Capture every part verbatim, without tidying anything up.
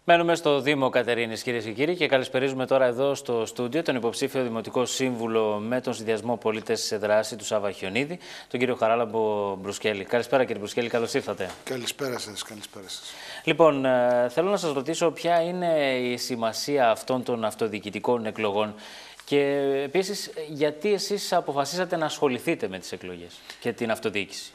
Μένουμε στο Δήμο Κατερίνης, κυρίες και κύριοι, και καλησπερίζουμε τώρα εδώ στο στούντιο τον υποψήφιο Δημοτικό Σύμβουλο με τον Συνδυασμό Πολίτες σε Δράση του Σάβα Χιονίδη, τον κύριο Χαράλαμπο Μπρουσκέλη. Καλησπέρα, κύριε Μπρουσκέλη, καλώς ήρθατε. Καλησπέρα σας, καλησπέρα σας. Λοιπόν, θέλω να σας ρωτήσω ποια είναι η σημασία αυτών των αυτοδιοικητικών εκλογών και επίσης γιατί εσείς αποφασίσατε να ασχοληθείτε με τις εκλογές και την αυτοδιοίκηση.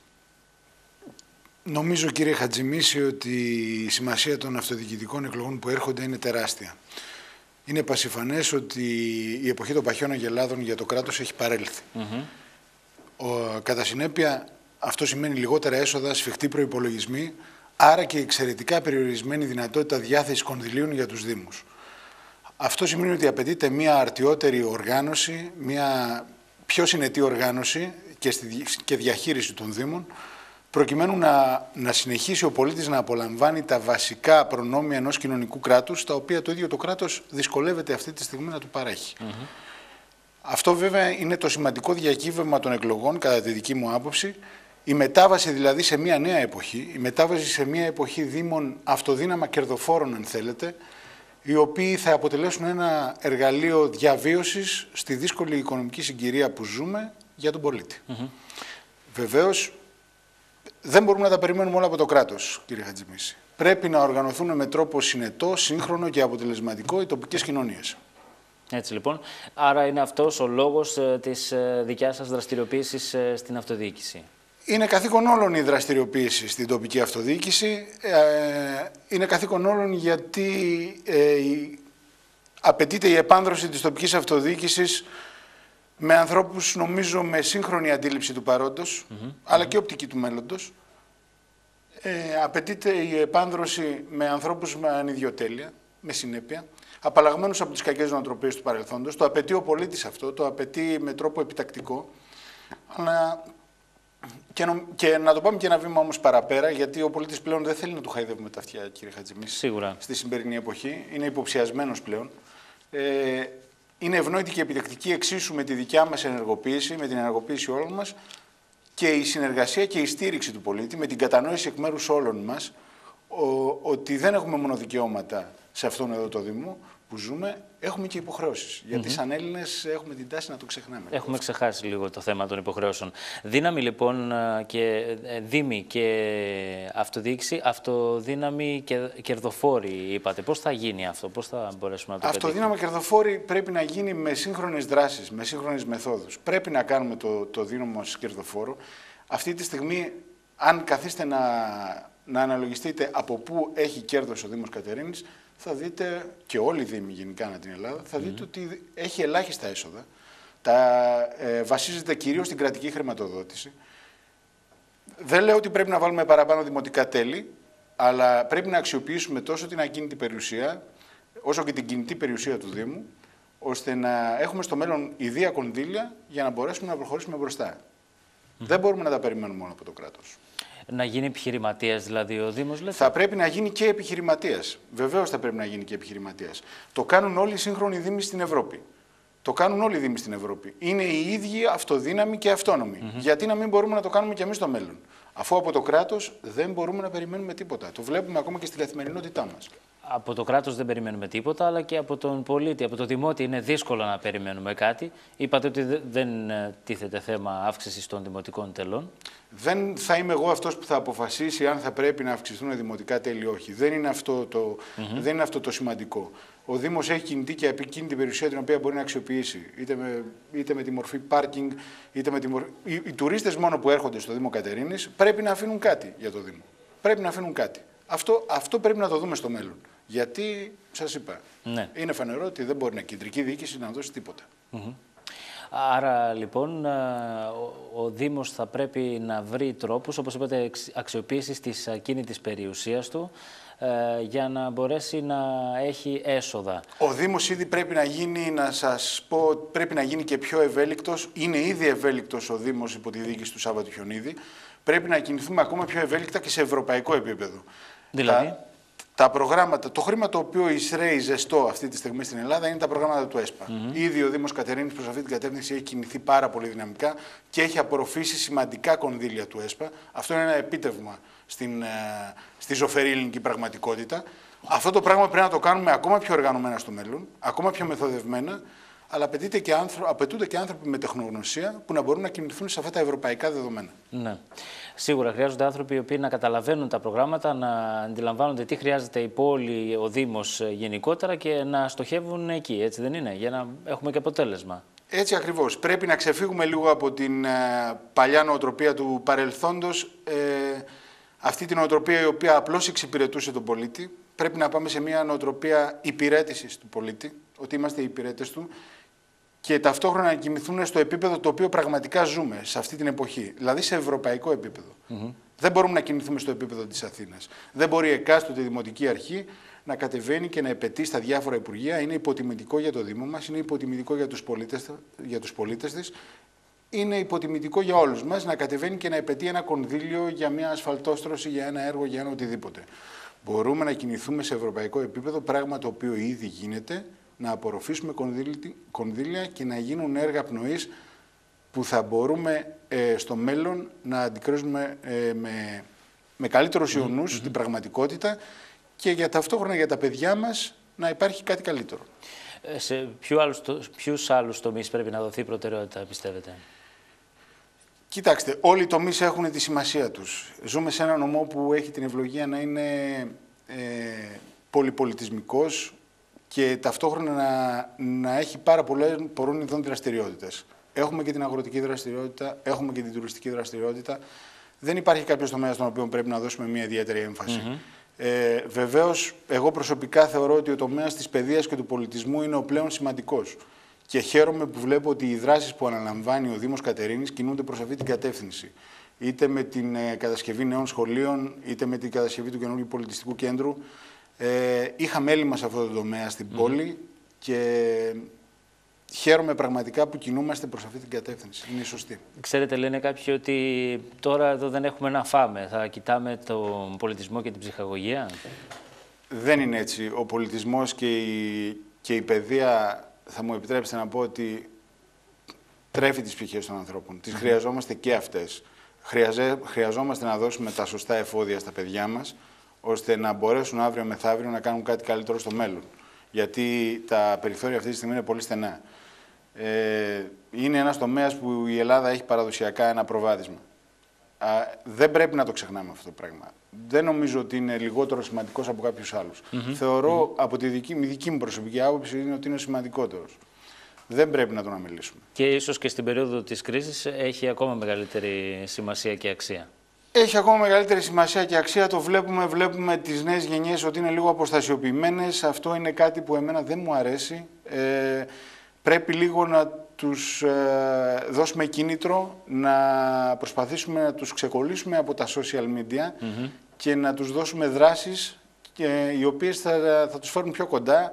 Νομίζω, κύριε Χατζημίση, ότι η σημασία των αυτοδιοικητικών εκλογών που έρχονται είναι τεράστια. Είναι πασιφανές ότι η εποχή των παχιών αγελάδων για το κράτος έχει παρέλθει. Mm-hmm. Ο, κατά συνέπεια, αυτό σημαίνει λιγότερα έσοδα, σφιχτοί προϋπολογισμοί, άρα και εξαιρετικά περιορισμένη δυνατότητα διάθεσης κονδυλίων για τους Δήμους. Αυτό σημαίνει ότι απαιτείται μια αρτιότερη οργάνωση, μια πιο συνετή οργάνωση και, στη, και διαχείριση των Δήμων, προκειμένου να, να συνεχίσει ο πολίτης να απολαμβάνει τα βασικά προνόμια ενός κοινωνικού κράτους, τα οποία το ίδιο το κράτος δυσκολεύεται αυτή τη στιγμή να του παρέχει. Mm-hmm. Αυτό βέβαια είναι το σημαντικό διακύβευμα των εκλογών, κατά τη δική μου άποψη, η μετάβαση δηλαδή σε μια νέα εποχή, η μετάβαση σε μια εποχή Δήμων αυτοδύναμα κερδοφόρων, αν θέλετε, οι οποίοι θα αποτελέσουν ένα εργαλείο διαβίωσης στη δύσκολη οικονομική συγκυρία που ζούμε για τον πολίτη. Mm-hmm. Βεβαίως, δεν μπορούμε να τα περιμένουμε όλα από το κράτος, κύριε Χατζημίση. Πρέπει να οργανωθούν με τρόπο συνετό, σύγχρονο και αποτελεσματικό οι τοπικές κοινωνίες. Έτσι λοιπόν. Άρα είναι αυτός ο λόγος ε, της ε, δικιάς σας δραστηριοποίησης ε, στην αυτοδιοίκηση. Είναι καθήκον όλων η δραστηριοποίηση στην τοπική αυτοδιοίκηση. Ε, είναι καθήκον όλων γιατί ε, απαιτείται η επάνδρωση της τοπικής αυτοδιοίκησης με ανθρώπους, νομίζω, με σύγχρονη αντίληψη του παρόντος, mm-hmm. αλλά και οπτική του μέλλοντος. Ε, απαιτείται η επάνδρωση με ανθρώπους με ανιδιοτέλεια, με συνέπεια, απαλλαγμένους από τις κακές νοοτροπίες του παρελθόντος. Το απαιτεί ο πολίτης αυτό, το απαιτεί με τρόπο επιτακτικό. Αλλά και, νο, και να το πάμε και ένα βήμα όμως παραπέρα, γιατί ο πολίτης πλέον δεν θέλει να του χαϊδεύουμε τα αυτιά, κύριε Χατζημίση. Σίγουρα. Στη σημερινή εποχή. Είναι υποψιασμένος πλέον. Ε, Είναι ευνόητη και επιτακτική εξίσου με τη δικιά μας ενεργοποίηση, με την ενεργοποίηση όλων μας και η συνεργασία και η στήριξη του πολίτη, με την κατανόηση εκ μέρους όλων μας ο, ότι δεν έχουμε μόνο δικαιώματα σε αυτόν εδώ το Δήμο που ζούμε, έχουμε και υποχρεώσεις. Mm-hmm. Γιατί σαν Έλληνες έχουμε την τάση να το ξεχνάμε. Έχουμε ξεχάσει λίγο το θέμα των υποχρεώσεων. Δύναμη λοιπόν και δήμοι και αυτοδιοίκηση, αυτοδύναμη και κερδοφόροι είπατε. Πώς θα γίνει αυτό, πώς θα μπορέσουμε να το πετύχουμε? Αυτοδύναμη κερδοφόροι πρέπει να γίνει με σύγχρονες δράσεις, με σύγχρονες μεθόδους. Πρέπει να κάνουμε το, το Δήμο μας κερδοφόρο. Αυτή τη στιγμή, αν καθίστε να, να αναλογιστείτε από πού έχει κέρδος ο Δήμος Κατερίνης, θα δείτε, και όλοι οι Δήμοι γενικά ανά την Ελλάδα, θα δείτε mm. ότι έχει ελάχιστα έσοδα. Τα, ε, βασίζεται κυρίως στην κρατική χρηματοδότηση. Δεν λέω ότι πρέπει να βάλουμε παραπάνω δημοτικά τέλη, αλλά πρέπει να αξιοποιήσουμε τόσο την ακίνητη περιουσία, όσο και την κινητή περιουσία του Δήμου, ώστε να έχουμε στο μέλλον ιδία κονδύλια για να μπορέσουμε να προχωρήσουμε μπροστά. Mm. Δεν μπορούμε να τα περιμένουμε μόνο από το κράτος. Να γίνει επιχειρηματίας δηλαδή ο Δήμος, λέτε? Θα πρέπει να γίνει και επιχειρηματίας. Βεβαίως θα πρέπει να γίνει και επιχειρηματίας. Το κάνουν όλοι οι σύγχρονοι Δήμοι στην Ευρώπη. Το κάνουν όλοι οι Δήμοι στην Ευρώπη. Είναι οι ίδιοι αυτοδύναμοι και αυτόνομοι. Mm-hmm. Γιατί να μην μπορούμε να το κάνουμε και εμείς στο μέλλον? Αφού από το κράτος δεν μπορούμε να περιμένουμε τίποτα. Το βλέπουμε ακόμα και στην καθημερινότητά μας. Από το κράτος δεν περιμένουμε τίποτα, αλλά και από τον πολίτη, από το δημότη είναι δύσκολο να περιμένουμε κάτι. Είπατε ότι δεν τίθεται θέμα αύξησης των δημοτικών τελών. Δεν θα είμαι εγώ αυτός που θα αποφασίσει αν θα πρέπει να αυξηθούν δημοτικά τέλη ή όχι. Δεν είναι αυτό το, mm-hmm. δεν είναι αυτό το σημαντικό. Ο Δήμος έχει κινητή και επικίνητη περιουσία την οποία μπορεί να αξιοποιήσει. Είτε με, είτε με τη μορφή πάρκινγκ, είτε με τη μορφή... Οι, οι τουρίστες μόνο που έρχονται στο Δήμο Κατερίνης πρέπει να αφήνουν κάτι για το Δήμο. Πρέπει να αφήνουν κάτι. Αυτό, αυτό πρέπει να το δούμε στο μέλλον. Γιατί, σας είπα, ναι. είναι φανερό ότι δεν μπορεί να κεντρική διοίκηση να δώσει τίποτα. Mm-hmm. Άρα, λοιπόν, ο, ο Δήμος θα πρέπει να βρει τρόπους, όπως είπατε, αξιοποίησης της ακίνητης περιουσίας του, ε, για να μπορέσει να έχει έσοδα. Ο Δήμος ήδη πρέπει να γίνει, να σας πω, πρέπει να γίνει και πιο ευέλικτος. Είναι ήδη ευέλικτος ο Δήμος υπό τη διοίκηση του Σάββατου Χιονίδη. Πρέπει να κινηθούμε ακόμα πιο ευέλικτα και σε ευρωπαϊκό επίπεδο. Δηλαδή... Τα... Τα προγράμματα, το χρήμα το οποίο εισραίει ζεστό αυτή τη στιγμή στην Ελλάδα είναι τα προγράμματα του ΕΣΠΑ. Mm-hmm. Ήδη ο Δήμος Κατερίνης προς αυτή την κατεύθυνση έχει κινηθεί πάρα πολύ δυναμικά και έχει απορροφήσει σημαντικά κονδύλια του ΕΣΠΑ. Αυτό είναι ένα επίτευγμα στην, στη ζωφερή ελληνική πραγματικότητα. Αυτό το πράγμα πρέπει να το κάνουμε ακόμα πιο οργανωμένα στο μέλλον, ακόμα πιο μεθοδευμένα, αλλά απαιτείται και άνθρω... απαιτούνται και άνθρωποι με τεχνογνωσία που να μπορούν να κινηθούν σε αυτά τα ευρωπαϊκά δεδομένα. Ναι. Σίγουρα χρειάζονται άνθρωποι οι οποίοι να καταλαβαίνουν τα προγράμματα, να αντιλαμβάνονται τι χρειάζεται η πόλη, ο Δήμος γενικότερα και να στοχεύουν εκεί, έτσι δεν είναι, για να έχουμε και αποτέλεσμα. Έτσι ακριβώς. Πρέπει να ξεφύγουμε λίγο από την ε, παλιά νοοτροπία του παρελθόντος, ε, αυτή την νοοτροπία η οποία απλώς εξυπηρετούσε τον πολίτη. Πρέπει να πάμε σε μια νοοτροπία υπηρέτησης του πολίτη, ότι είμαστε οι υπηρέτες του, και ταυτόχρονα να κοιμηθούν στο επίπεδο το οποίο πραγματικά ζούμε σε αυτή την εποχή, δηλαδή σε ευρωπαϊκό επίπεδο. Mm-hmm. Δεν μπορούμε να κινηθούμε στο επίπεδο της Αθήνας. Δεν μπορεί εκάστοτε δημοτική αρχή να κατεβαίνει και να επαιτεί στα διάφορα υπουργεία. Είναι υποτιμητικό για το Δήμο μας, είναι υποτιμητικό για τους πολίτες, για τους πολίτες της. Είναι υποτιμητικό για όλους μας να κατεβαίνει και να επαιτεί ένα κονδύλιο για μια ασφαλτόστρωση, για ένα έργο, για ένα οτιδήποτε. Μπορούμε να κινηθούμε σε ευρωπαϊκό επίπεδο, πράγμα το οποίο ήδη γίνεται, να απορροφήσουμε κονδύλια και να γίνουν έργα πνοής που θα μπορούμε ε, στο μέλλον να αντικρίζουμε ε, με, με καλύτερους ιονούς mm-hmm. την πραγματικότητα και για ταυτόχρονα για τα παιδιά μας να υπάρχει κάτι καλύτερο. Ε, σε ποιου άλλους, ποιους άλλους τομείς πρέπει να δοθεί προτεραιότητα, πιστεύετε? Κοιτάξτε, όλοι οι τομείς έχουν τη σημασία τους. Ζούμε σε ένα νομό που έχει την ευλογία να είναι ε, πολυπολιτισμικός και ταυτόχρονα να, να έχει πάρα πολλών ειδών δραστηριότητες. Έχουμε και την αγροτική δραστηριότητα, έχουμε και την τουριστική δραστηριότητα. Δεν υπάρχει κάποιος τομέας στον οποίο πρέπει να δώσουμε μια ιδιαίτερη έμφαση. Mm-hmm. ε, βεβαίως, εγώ προσωπικά θεωρώ ότι ο τομέας της παιδείας και του πολιτισμού είναι ο πλέον σημαντικός. Και χαίρομαι που βλέπω ότι οι δράσεις που αναλαμβάνει ο Δήμος Κατερίνης κινούνται προς αυτή την κατεύθυνση. Είτε με την ε, κατασκευή νέων σχολείων, είτε με την κατασκευή του καινούργιου πολιτιστικού κέντρου. Ε, είχαμε έλλειμμα σε αυτό το τομέα στην mm-hmm. πόλη και χαίρομαι πραγματικά που κινούμαστε προς αυτή την κατεύθυνση. Είναι σωστή. Ξέρετε, λένε κάποιοι ότι τώρα εδώ δεν έχουμε να φάμε. Θα κοιτάμε τον πολιτισμό και την ψυχαγωγία. Δεν είναι έτσι. Ο πολιτισμός και η, και η παιδεία, θα μου επιτρέψετε να πω ότι τρέφει τις ψυχές των ανθρώπων. Τις mm-hmm. χρειαζόμαστε και αυτές. Χρειαζε, χρειαζόμαστε να δώσουμε τα σωστά εφόδια στα παιδιά μας, ώστε να μπορέσουν αύριο μεθαύριο να κάνουν κάτι καλύτερο στο μέλλον. Γιατί τα περιθώρια αυτή τη στιγμή είναι πολύ στενά. Ε, είναι ένας τομέας που η Ελλάδα έχει παραδοσιακά ένα προβάδισμα. Α, δεν πρέπει να το ξεχνάμε αυτό το πράγμα. Δεν νομίζω ότι είναι λιγότερο σημαντικός από κάποιους άλλους. Mm-hmm. Θεωρώ, mm-hmm. από τη δική, δική μου προσωπική άποψη, είναι ότι είναι σημαντικότερος. Δεν πρέπει να τον αμελήσουμε. Και ίσως και στην περίοδο της κρίσης έχει ακόμα μεγαλύτερη σημασία και αξία. Έχει ακόμα μεγαλύτερη σημασία και αξία, το βλέπουμε, βλέπουμε τις νέες γενιές ότι είναι λίγο αποστασιοποιημένες. Αυτό είναι κάτι που εμένα δεν μου αρέσει. Ε, πρέπει λίγο να τους ε, δώσουμε κίνητρο, να προσπαθήσουμε να τους ξεκολλήσουμε από τα social media mm-hmm. και να τους δώσουμε δράσεις και, οι οποίες θα, θα τους φέρουν πιο κοντά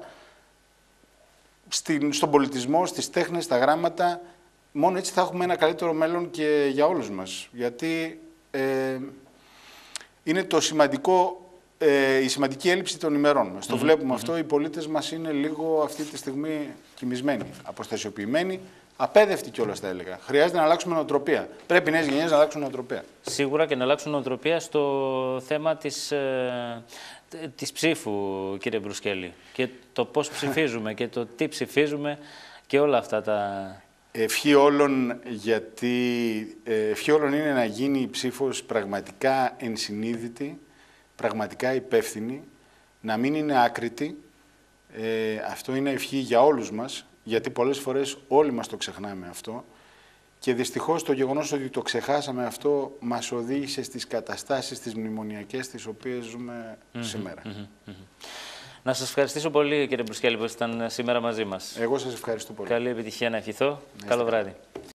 στην, στον πολιτισμό, στις τέχνες, στα γράμματα. Μόνο έτσι θα έχουμε ένα καλύτερο μέλλον και για όλους μας. Γιατί Ε, είναι το σημαντικό, ε, η σημαντική έλλειψη των ημερών μας. Mm-hmm. Το βλέπουμε mm-hmm. αυτό, οι πολίτες μας είναι λίγο αυτή τη στιγμή κοιμισμένοι, αποστασιοποιημένοι, απέδευτοι κιόλας θα έλεγα. Χρειάζεται να αλλάξουμε νοοτροπία. Πρέπει οι νέες γενιές να αλλάξουν νοοτροπία. Σίγουρα και να αλλάξουν νοοτροπία στο θέμα της, ε, της ψήφου, κύριε Μπρουσκέλη. Και το πώς ψηφίζουμε και το τι ψηφίζουμε και όλα αυτά τα... Ευχή όλων, γιατί ευχή όλων είναι να γίνει η ψήφος πραγματικά ενσυνείδητη, πραγματικά υπεύθυνη, να μην είναι άκρητη. Ε, αυτό είναι ευχή για όλους μας, γιατί πολλές φορές όλοι μας το ξεχνάμε αυτό. Και δυστυχώς το γεγονός ότι το ξεχάσαμε αυτό μας οδήγησε στις καταστάσεις, τις μνημονιακές, τις οποίες ζούμε mm-hmm, σήμερα. Mm-hmm, mm-hmm. Να σας ευχαριστήσω πολύ, κύριε Μπρουσκέλη, που ήσασταν σήμερα μαζί μας. Εγώ σας ευχαριστώ πολύ. Καλή επιτυχία να ευχηθώ. Καλό βράδυ.